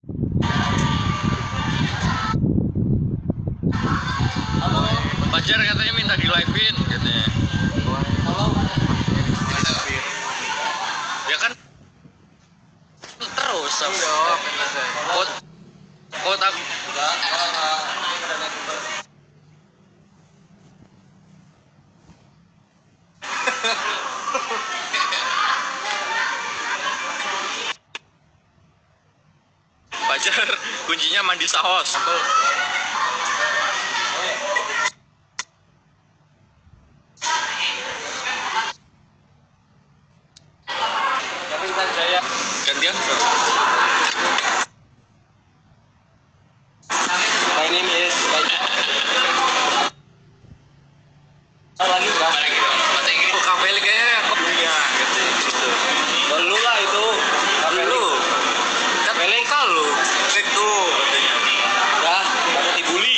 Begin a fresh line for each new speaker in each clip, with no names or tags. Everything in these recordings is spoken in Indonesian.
Fajar katanya minta di live-in katanya. Ya kan terus kota Fajar kuncinya mandi saus. Gantian.
My name is lagi berapa?
Bahasa Inggris. Oh, kafe kayaknya punya gitu.
Dulu lah itu.
Dulu. Kan kalau itu katanya.
Udah, kamu dibully.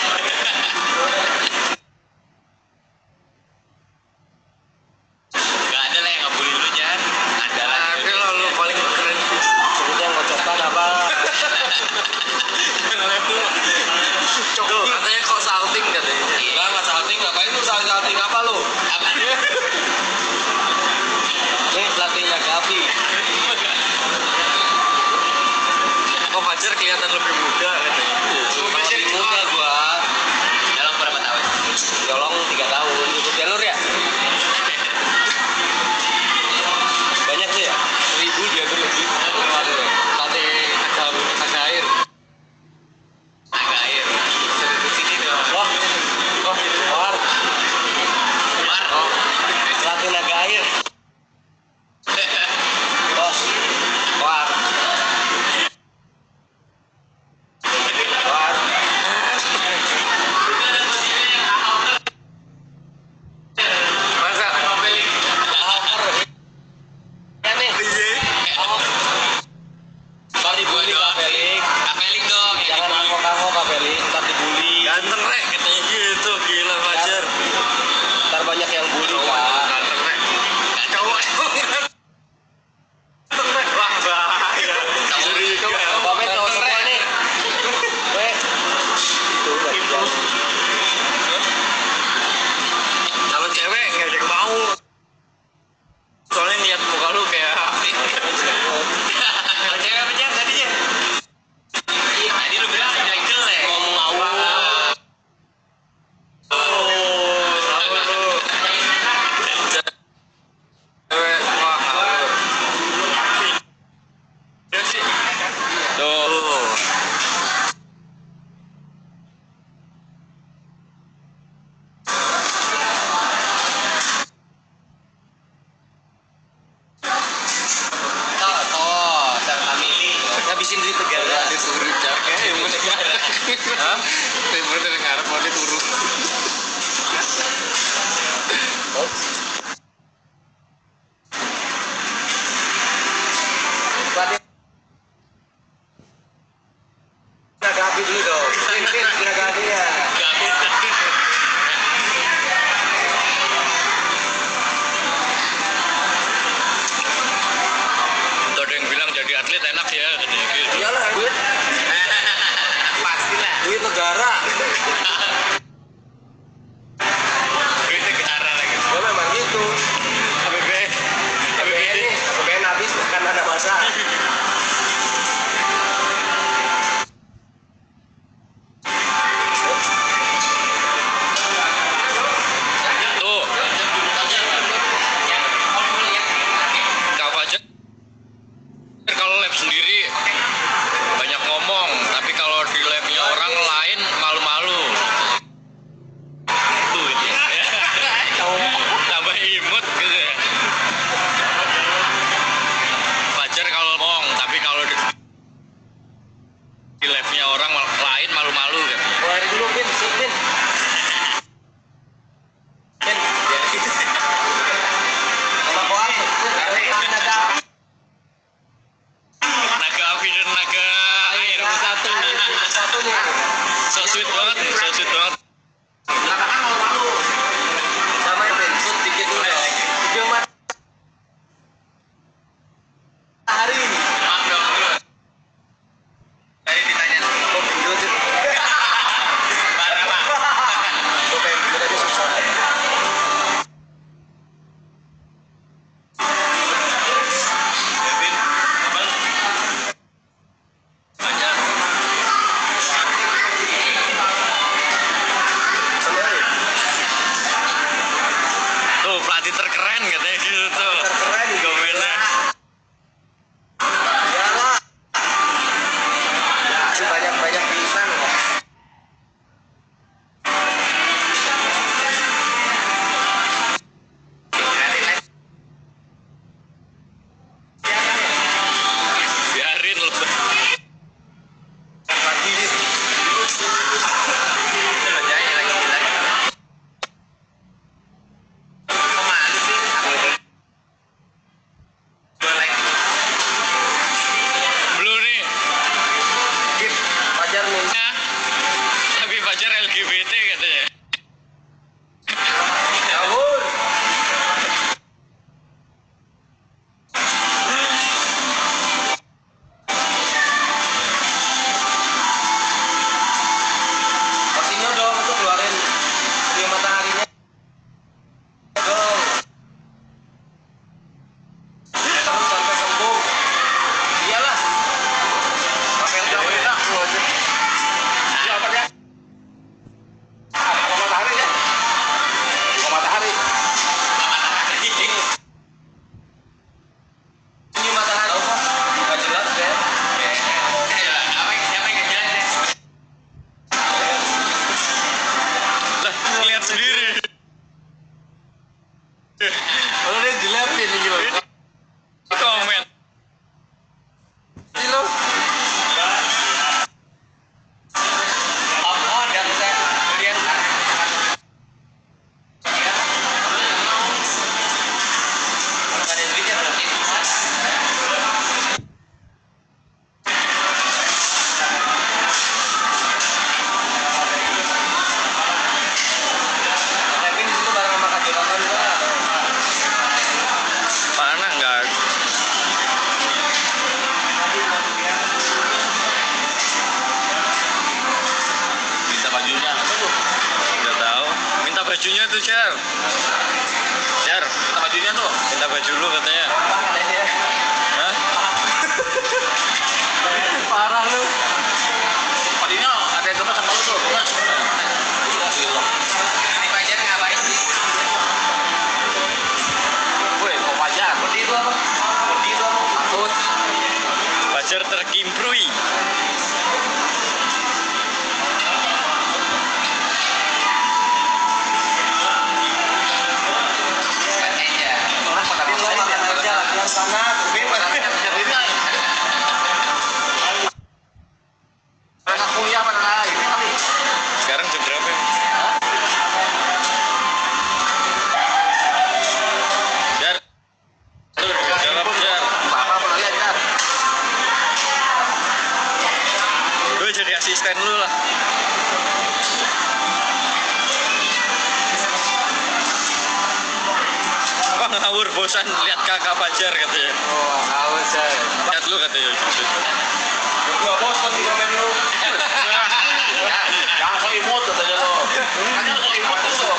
Gak ada lah yang ngebully lu, Jan. Ada lah. Tapi lu paling keren.
Sebutnya ngocokan apa?
Tuh, katanya kok salting katanya.
Enggak, nggak salting. Ngapain lu salting apa lu?
Apa?
Ini pelatihnya Gavi.
Kok Fajar kelihatan lebih muda katanya.
Masih muda gua.
Dalam berapa tahun?
Jolong 3 tahun. Ikut jalur ya? Banyak tuh ya? 1000 dia tuh lebih.
Pelatih agak air. Agak air. Di sini dong.
Wah, War.
Oh.
Pelatih naga air. Bos. War. War.
Masa?
Ya nih. Ntar dibully Kapeling.
Kapeling dong.
Jangan angkok-angkok Kapeling. Ntar dibully.
Ganteng rek katanya gitu. Gila Fajar.
Ntar banyak yang bully Kak.
Ganteng rek. Cowok emang ganteng rek. Wah bahaya.
Bapak cowok semua nih. Weh. Itu dari jauh.
Kalau cewek ngajak mau. Soalnya niat muka lu kayak kalau cewek apa Jan tadinya? Tadi lu bilang jelek-jelek.
Ngomong awal.
Cewek wah ngawur. Ya sih. Tuh.
Habisin duit negara.
Turun capek yang mau negara. Hah? Timur dari ngarep mau diturun.
Pelatih Gavi dulu dong. Tin Gavi ya.
Tuh ada yang bilang jadi atlet enak ya katanya gitu.
Iyalah duit.
Pastilah.
Duit negara.
Duit negara lagi.
Ya memang gitu.
APBN.
APBN nih, APBN habis bukan ada masa.
Tuh. Kak Fajar kalau lab sendiri banyak ngomong, tapi kalau di labnya orang lain malu-malu. Itu gitu. Tambah imut gitu ya. Fajar kalau ngomong, tapi kalau di labnya orang lain malu-malu gitu.
Keluarin dulu Pin, sit Pin. Pin. Sama koal.
Naga api dan naga air satu.
Satu nih.
So sweet banget nih, so sweet banget.
Katakan malu-malu. Sama Pin, sit dikit dulu. Video hari ini.
itu, Jar? Jar,
Minta bajunya tuh.
minta baju lu katanya. Hah?
Parah lu. Tadinya ada yang gemes sama lu tuh. Gemes. Ini Fajar ngapain sih? Woi, mau Fajar. Berdiri itu apa? Berdiri itu apa? Takut.
Fajar terkimprui. Sekarang jam berapa? Jar, lu jawab, Jar. Gue jadi asisten lu lah. Apa ngawur bosan lihat kakak Fajar katanya.
Oh, haus ya.
Lihat lu katanya.
Gua bosan di komen lu. Jangan sok imut katanya lo. Makanya sok imut tuh.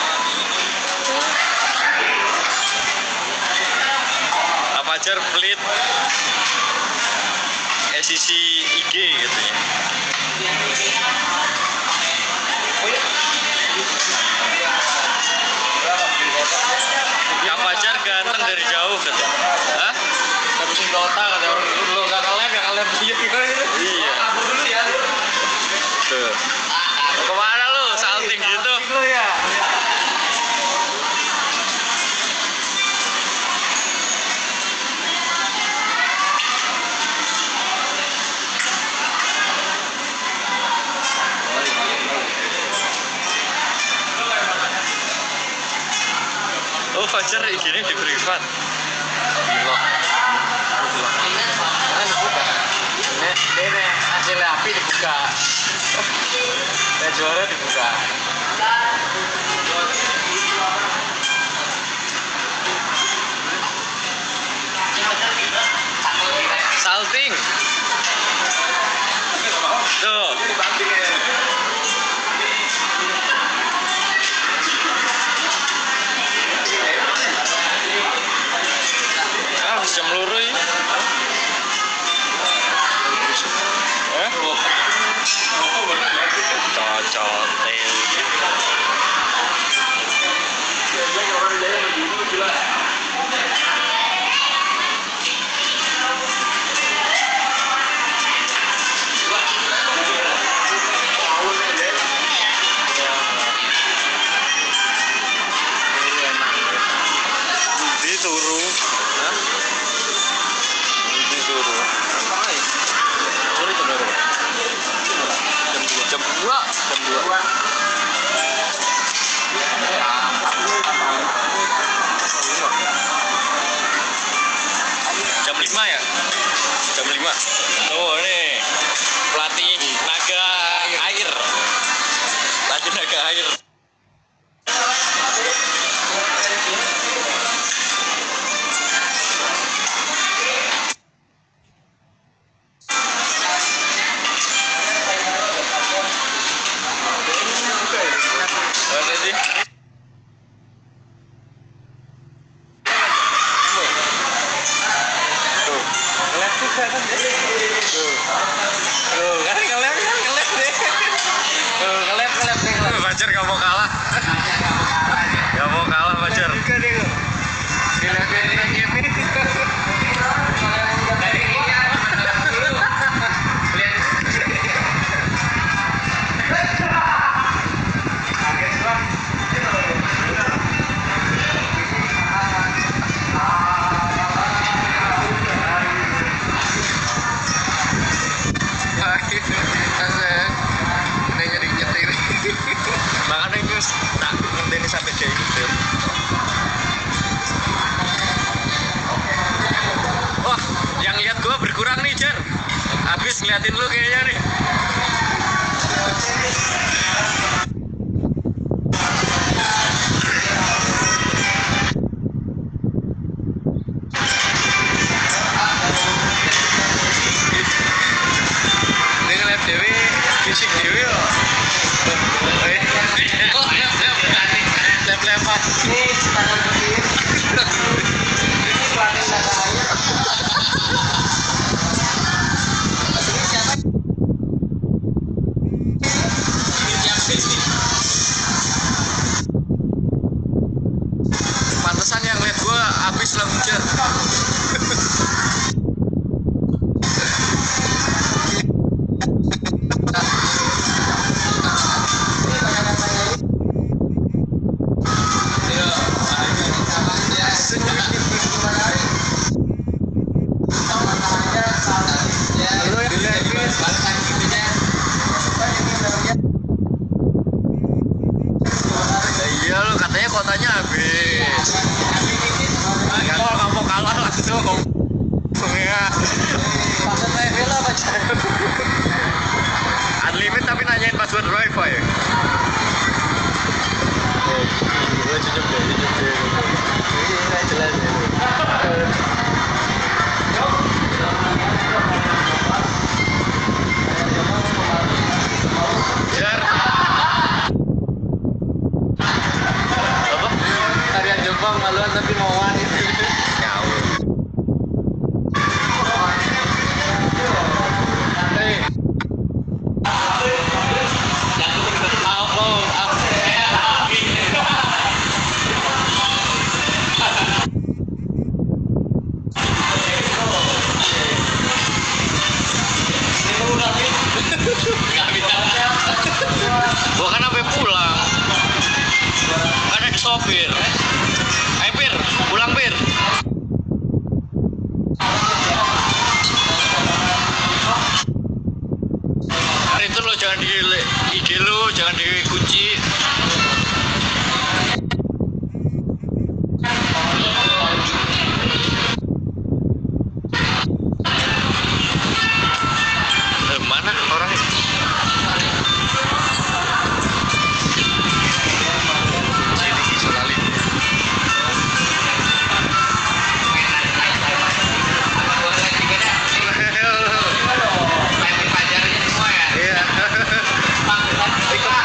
Kak Fajar pelit. SCC IG katanya. Kak Fajar ganteng dari jauh katanya. Hah?
Habisin Dota kata orang lu enggak kalian
Iya.
Aku dulu ya.
Tuh. Kemana lu? Salting gitu.
Lu ya.
Oh, Fajar IG-nya di privat.
Gila. Kan dibuka. Ini hasilnya api dibuka. Dan juara dibuka.
Salting. Tuh. Ah, jam loro ini. Cocok. Di turu. Hah? Di turu.
Sorry jam berapa?
Jam 2.
Jam 2.
Jam 5 ya? Jam 5. Tuh nih. Pelatih naga air. Pelatih naga air. Mana sih? Tuh.
Ngelep juga kan.
Tuh.
Tuh, kan ngelep deh. Tuh, ngelep nih.
Fajar gak mau kalah. Gak mau kalah Fajar.
Juga deh lu. Dilihatin lagi ini.
Makanya itu tak ngenteni sampai dia gitu. Wah, yang lihat gua berkurang nih, Jar. Habis ngeliatin lu kayaknya nih.
Ini ngeliat dewe, fisik dewe loh. Lep-lepan Ini tangan kiri. Ini pelatih naga air. Ini siapa?
Pantesan yang lihat gua habis lah hujan. Iya lu katanya kotanya habis. Nggak mau kalah langsung ngomongnya.
Paket TV lah pacar.
Unlimited tapi nanyain password wifi.
Gue cukup deh. Ini nggak jelas ya.
Jar. Apa?
Tarian Jepang maluan tapi mauan itu.
Ngawur. Gua kan sampai pulang. Kan ada sopir. Ayo Pir, pulang Pir. Itu lo jangan di IG lo jangan dikunci. Mana orangnya? Sini Isolali. Iya. Ikut